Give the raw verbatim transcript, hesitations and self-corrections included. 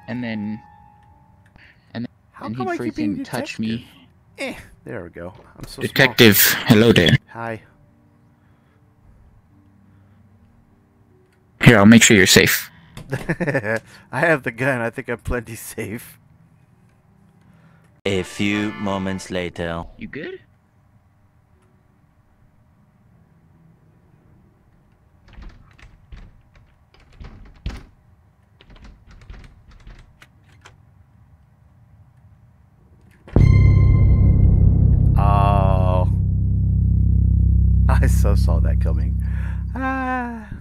and then and How then come he'd I keep being freaking touch me. Eh, there we go. I'm so Detective, small. hello there. Hi. Here, I'll make sure you're safe. I have the gun. I think I'm plenty safe. A few moments later. You good? Oh. I so saw that coming. Ah.